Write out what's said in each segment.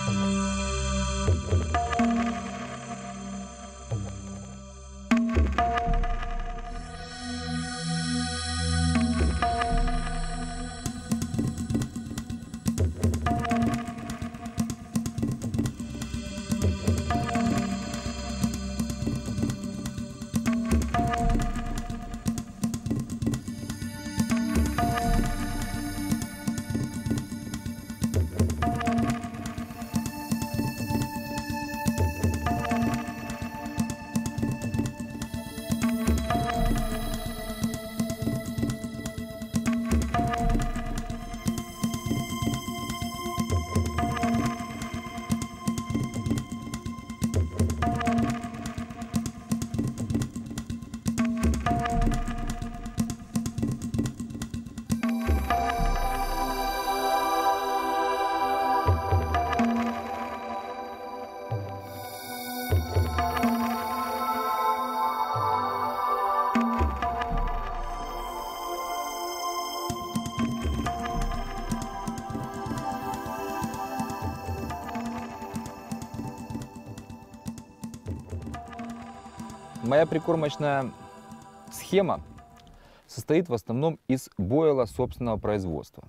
Моя прикормочная схема состоит в основном из бойла собственного производства.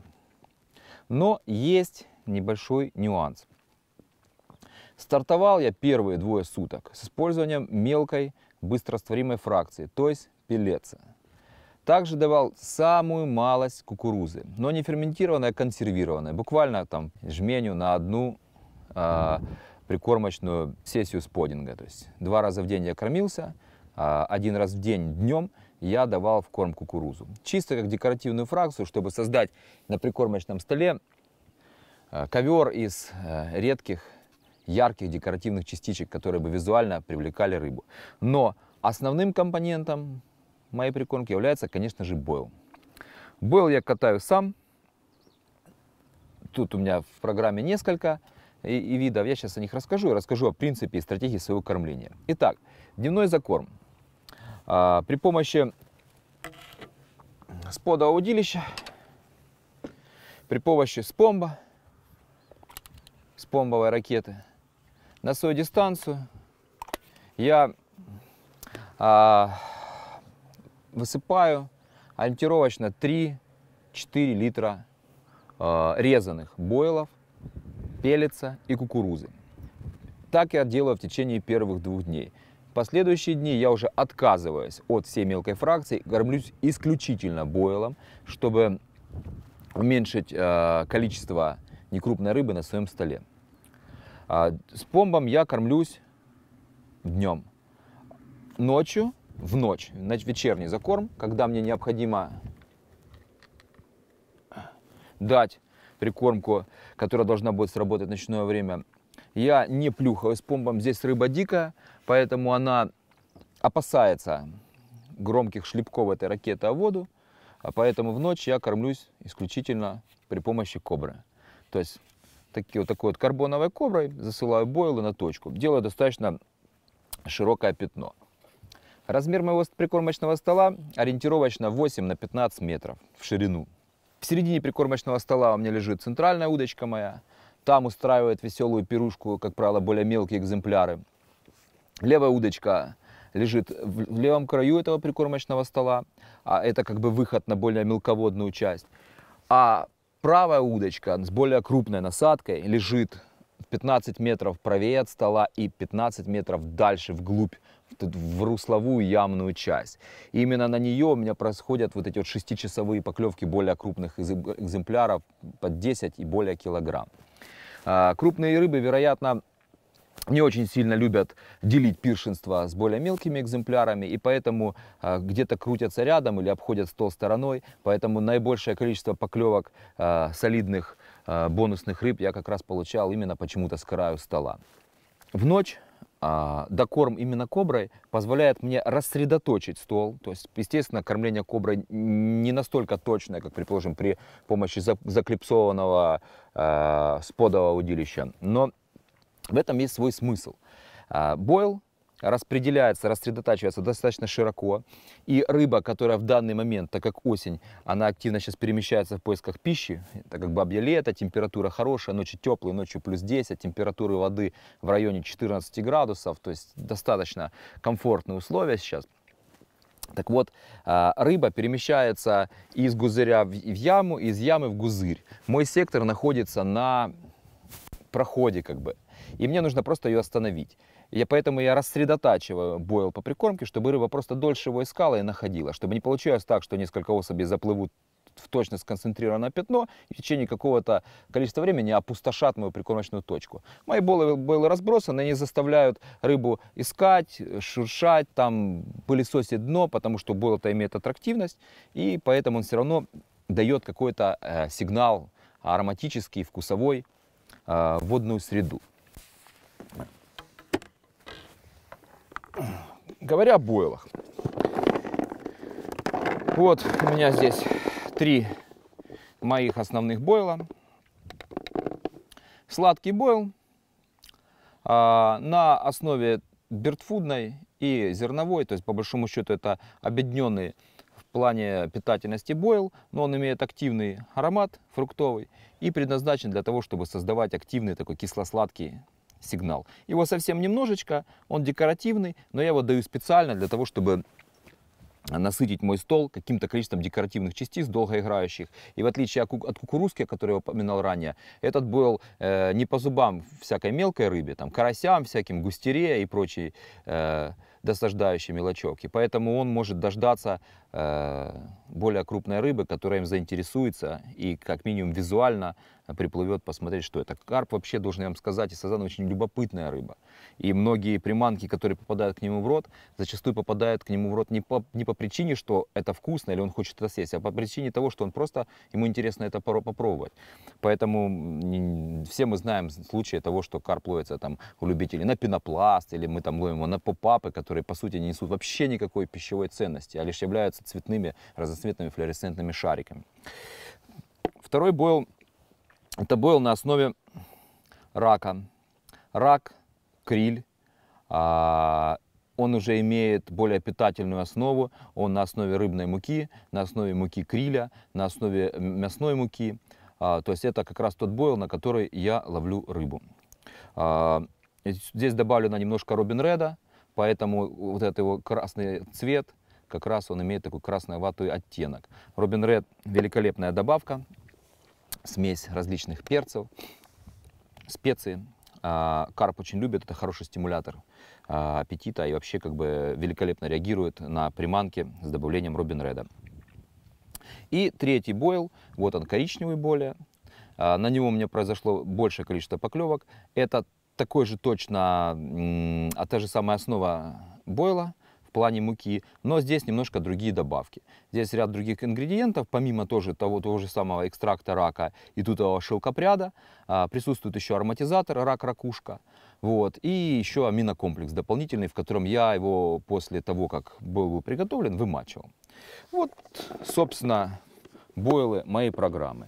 Но есть небольшой нюанс. Стартовал я первые 2 суток с использованием мелкой быстрорастворимой фракции, то есть пеллетса. Также давал самую малость кукурузы, но не ферментированная, а консервированная. Буквально там жменю на одну прикормочную сессию споддинга. То есть 2 раза в день я кормился, 1 раз в день днем я давал в корм кукурузу. Чисто как декоративную фракцию, чтобы создать на прикормочном столе ковер из редких, ярких декоративных частичек, которые бы визуально привлекали рыбу. Но основным компонентом моей прикормки является, конечно же, бойл. Бойл я катаю сам. Тут у меня в программе несколько и видов. Я сейчас о них расскажу. Я расскажу о принципе и стратегии своего кормления. Итак, дневной закорм. При помощи сподового удилища, при помощи спомбовой ракеты на свою дистанцию я высыпаю ориентировочно 3-4 литра резаных бойлов, пеллетса и кукурузы. Так я делаю в течение первых 2 дней. В последующие дни я уже отказываюсь от всей мелкой фракции, кормлюсь исключительно бойлом, чтобы уменьшить количество некрупной рыбы на своем столе. С помбом я кормлюсь днем. Ночью, в ночь, на вечерний закорм, когда мне необходимо дать прикормку, которая должна будет сработать в ночное время, я не плюхаю с помбом. Здесь рыба дикая, поэтому она опасается громких шлепков этой ракеты о воду. Поэтому в ночь я кормлюсь исключительно при помощи кобры. То есть такой вот карбоновой коброй засылаю бойлы на точку. Делаю достаточно широкое пятно. Размер моего прикормочного стола ориентировочно 8 на 15 метров в ширину. В середине прикормочного стола у меня лежит центральная удочка моя. Там устраивает веселую пирушку, как правило, более мелкие экземпляры. Левая удочка лежит в левом краю этого прикормочного стола. Это как бы выход на более мелководную часть. А правая удочка с более крупной насадкой лежит 15 метров правее от стола и 15 метров дальше вглубь, в русловую ямную часть. И именно на нее у меня происходят вот эти вот 6-часовые поклевки более крупных экземпляров под 10 и более килограмм. Крупные рыбы, вероятно, не очень сильно любят делить пиршенство с более мелкими экземплярами, и поэтому где-то крутятся рядом или обходят стол стороной. Поэтому наибольшее количество поклевок солидных бонусных рыб я как раз получал именно почему-то с краю стола. В ночь докорм именно коброй позволяет мне рассредоточить стол. То есть, естественно, кормление коброй не настолько точное, как, предположим, при помощи заклипсованного сподового удилища. Но в этом есть свой смысл. Бойл распределяется, рассредотачивается достаточно широко. И рыба, которая в данный момент, так как осень, она активно сейчас перемещается в поисках пищи, так как бабье лето, температура хорошая, ночи теплые, ночью плюс 10, температуры воды в районе 14 градусов, то есть достаточно комфортные условия сейчас. Так вот, рыба перемещается из гузыря в яму, из ямы в гузырь. Мой сектор находится на проходе, как бы, и мне нужно просто ее остановить. Поэтому я рассредотачиваю бойл по прикормке, чтобы рыба просто дольше его искала и находила, чтобы не получилось так, что несколько особей заплывут в точно сконцентрированное пятно и в течение какого-то количества времени опустошат мою прикормочную точку. Мои бойлы разбросаны, они заставляют рыбу искать, шуршать, там пылесосить дно, потому что бойл-то имеет аттрактивность, и поэтому он все равно дает какой-то сигнал ароматический, вкусовой, в водную среду. Говоря о бойлах, вот у меня здесь 3 моих основных бойла. Сладкий бойл на основе бирдфудной и зерновой, то есть по большому счету это объединенный в плане питательности бойл, но он имеет активный аромат фруктовый и предназначен для того, чтобы создавать активный такой кисло-сладкий сигнал. Его совсем немножечко, он декоративный, но я его даю специально для того, чтобы насытить мой стол каким-то количеством декоративных частиц, долгоиграющих. И в отличие от кукурузки, о которой я упоминал ранее, этот бойл не по зубам всякой мелкой рыбе, там, карасям, всяким густере и прочей досаждающей мелочевки. Поэтому он может дождаться более крупной рыбы, которая им заинтересуется и как минимум визуально приплывет посмотреть, что это. Карп вообще, должен я вам сказать, и сазан очень любопытная рыба. И многие приманки, которые попадают к нему в рот, зачастую попадают к нему в рот не по причине, что это вкусно или он хочет это съесть, а по причине того, что он просто, ему интересно это попробовать. Поэтому все мы знаем случаи того, что карп ловится там у любителей на пенопласт, или мы там ловим его на поп-апы, которые по сути не несут вообще никакой пищевой ценности, а лишь являются цветными, разноцветными флуоресцентными шариками. Второй бойл — это бойл на основе рака. Рак, криль, он уже имеет более питательную основу, он на основе рыбной муки, на основе муки криля, на основе мясной муки. То есть это как раз тот бойл, на который я ловлю рыбу. Здесь добавлено немножко Робин Реда, поэтому вот этот его красный цвет, как раз он имеет такой красноватый оттенок. Робин Ред — великолепная добавка, смесь различных перцев, специй. Карп очень любит, это хороший стимулятор аппетита и вообще как бы великолепно реагирует на приманки с добавлением Робин Реда. И третий бойл, вот он, коричневый более. На него у меня произошло большее количество поклевок. Это такой же точно, та же самая основа бойла в плане муки, но здесь немножко другие добавки. Здесь ряд других ингредиентов, помимо того же самого экстракта рака и тутового шелкопряда, присутствует еще ароматизатор рак-ракушка, вот, и еще аминокомплекс дополнительный, в котором я его после того, как был приготовлен, вымачивал. Вот, собственно, бойлы моей программы.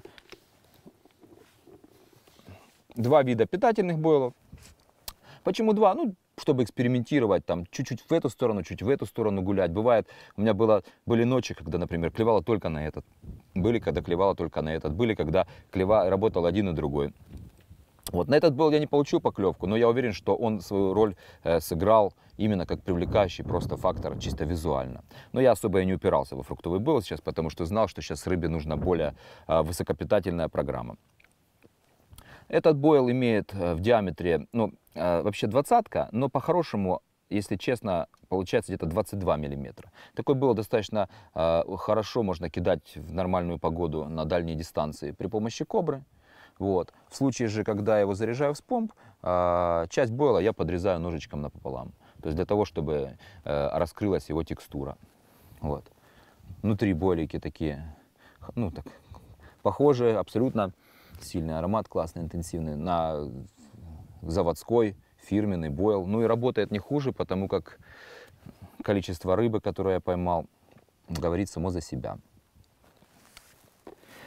2 вида питательных бойлов. Почему 2? Ну, чтобы экспериментировать, там, чуть-чуть в эту сторону, чуть в эту сторону гулять. Бывает, у меня были ночи, когда, например, клевало только на этот. Были, когда клевало только на этот. Были, когда работал один и другой. Вот, на этот бойл я не получил поклевку, но я уверен, что он свою роль сыграл именно как привлекающий просто фактор чисто визуально. Но я особо и не упирался во фруктовый бойл сейчас, потому что знал, что сейчас рыбе нужна более высокопитательная программа. Этот бойл имеет в диаметре, ну, вообще 20-ка, но по-хорошему, если честно, получается где-то 22 миллиметра. Такой бойл достаточно хорошо можно кидать в нормальную погоду на дальние дистанции при помощи кобры. Вот. В случае же, когда я его заряжаю в спомб, часть бойла я подрезаю ножичком напополам. То есть для того, чтобы раскрылась его текстура. Вот. Внутри бойлики такие, ну так, похожие, абсолютно сильный аромат, классный, интенсивный, на заводской фирменный бойл. Ну и работает не хуже, потому как количество рыбы, которое я поймал, говорит само за себя.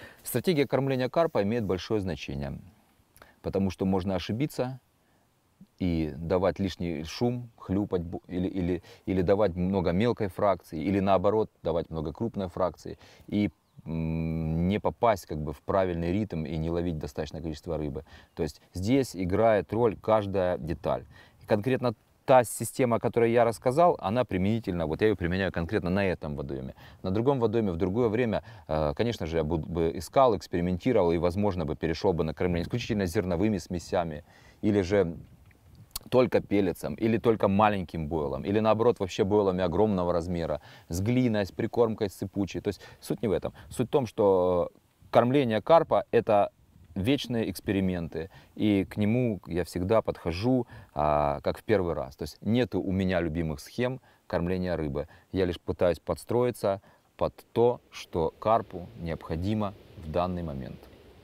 Стратегия кормления карпа имеет большое значение, потому что можно ошибиться и давать лишний шум, хлюпать или давать много мелкой фракции, или наоборот давать много крупной фракции, и не попасть как бы в правильный ритм и не ловить достаточное количество рыбы. То есть здесь играет роль каждая деталь. И конкретно та система, о которой я рассказал, она применительна, вот я ее применяю конкретно на этом водоеме. На другом водоеме в другое время, конечно же, я бы искал, экспериментировал и, возможно, бы перешел бы на кормление исключительно зерновыми смесями, или же только пеллетсом, или только маленьким бойлом, или наоборот вообще бойлами огромного размера, с глиной, с прикормкой, с сыпучей. То есть суть не в этом. Суть в том, что кормление карпа — это вечные эксперименты, и к нему я всегда подхожу как в первый раз. То есть нет у меня любимых схем кормления рыбы. Я лишь пытаюсь подстроиться под то, что карпу необходимо в данный момент.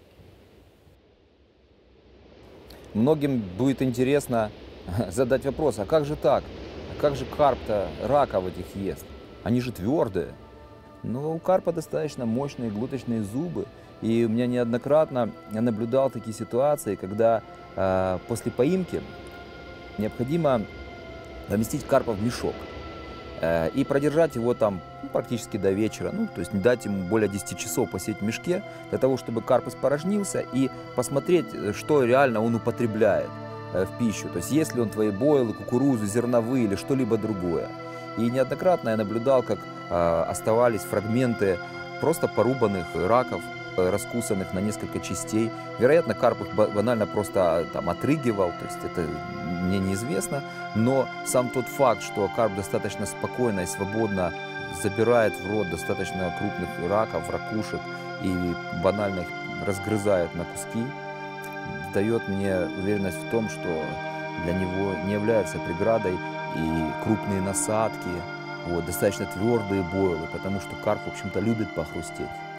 Многим будет интересно задать вопрос, а как же так? А как же карп-то раков этих ест? Они же твердые. Но у карпа достаточно мощные глоточные зубы. И у меня неоднократно я наблюдал такие ситуации, когда после поимки необходимо поместить карпа в мешок и продержать его там практически до вечера, ну, то есть не дать ему более 10 часов посидеть в мешке, для того, чтобы карп испорожнился и посмотреть, что реально он употребляет в пищу. То есть есть ли он твои бойлы, кукурузу, зерновые или что-либо другое. И неоднократно я наблюдал, как оставались фрагменты просто порубанных раков, раскусанных на несколько частей. Вероятно, карп их банально просто там отрыгивал, то есть это мне неизвестно. Но сам тот факт, что карп достаточно спокойно и свободно забирает в рот достаточно крупных раков, ракушек и банально их разгрызает на куски, дает мне уверенность в том, что для него не являются преградой и крупные насадки, вот, достаточно твердые бойлы, потому что карп, в общем-то, любит похрустеть.